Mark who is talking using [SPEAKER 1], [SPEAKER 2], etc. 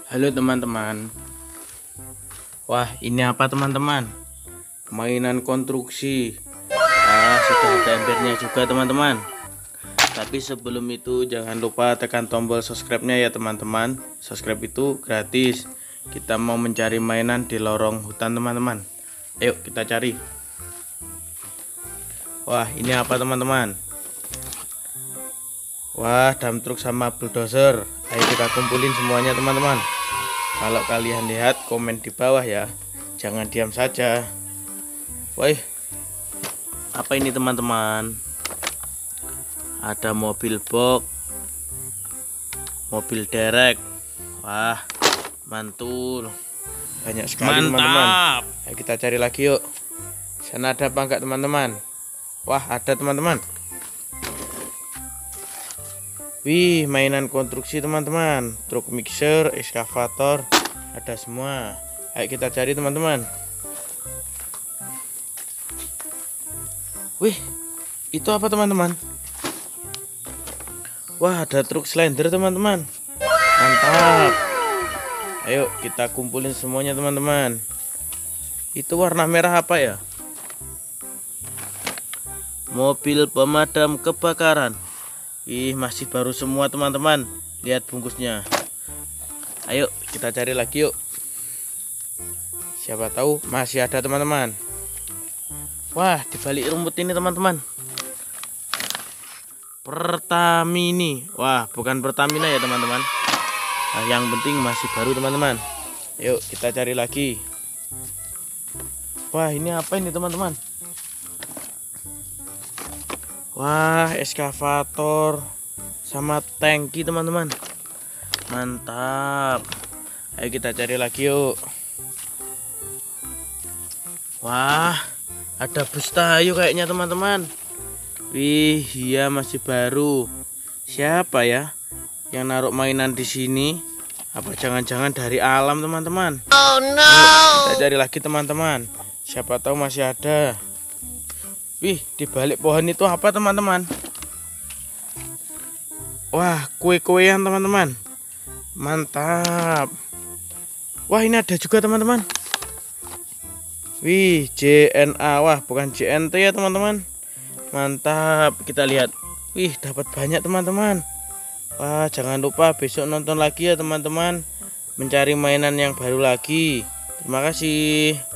[SPEAKER 1] Halo teman-teman. Wah, ini apa teman-teman? Mainan konstruksi. Sudah ada embernya juga teman-teman. Tapi sebelum itu jangan lupa tekan tombol subscribe-nya ya teman-teman. Subscribe itu gratis. Kita mau mencari mainan di lorong hutan teman-teman. Ayo kita cari. Wah, ini apa teman-teman? Wah, dump truck sama bulldozer. Ayo kita kumpulin semuanya teman-teman. Kalau kalian lihat, komen di bawah ya. Jangan diam saja. Woi, apa ini teman-teman? Ada mobil box, mobil derek. Wah, mantul. Banyak sekali teman-teman. Ayo kita cari lagi yuk. Sana ada apa enggak teman-teman? Wah, ada teman-teman. Wih, mainan konstruksi teman-teman. Truk mixer, ekskavator, ada semua. Ayo kita cari teman-teman. Wih, itu apa teman-teman? Wah, ada truk slender teman-teman. Mantap. Ayo kita kumpulin semuanya teman-teman. Itu warna merah apa ya? Mobil pemadam kebakaran. Ih, masih baru semua teman-teman. Lihat bungkusnya. Ayo kita cari lagi yuk. Siapa tahu masih ada teman-teman. Wah, di balik rumput ini teman-teman, Pertamini. Wah, bukan Pertamina ya teman-teman. Nah, yang penting masih baru teman-teman. Yuk kita cari lagi. Wah, ini apa ini teman-teman? Wah, ekskavator sama tangki teman-teman. Mantap. Ayo kita cari lagi yuk. Wah, ada bus Tayo kayaknya teman-teman. Wih, iya masih baru. Siapa ya yang naruh mainan di sini? Apa jangan-jangan dari alam teman-teman? Oh no. Kita cari lagi teman-teman. Siapa tahu masih ada. Wih, di balik pohon itu apa teman-teman? Wah, kue-kuean teman-teman. Mantap. Wah, ini ada juga teman-teman. Wih, JNA. Wah, bukan JNT ya teman-teman. Mantap. Kita lihat. Wih, dapat banyak teman-teman. Wah, jangan lupa besok nonton lagi ya teman-teman. Mencari mainan yang baru lagi. Terima kasih.